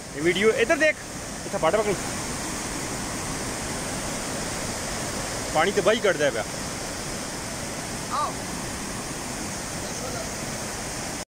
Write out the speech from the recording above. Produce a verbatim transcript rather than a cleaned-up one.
Video इधर देख, इतना फाटा पकड़, पानी तो बही कट जाए।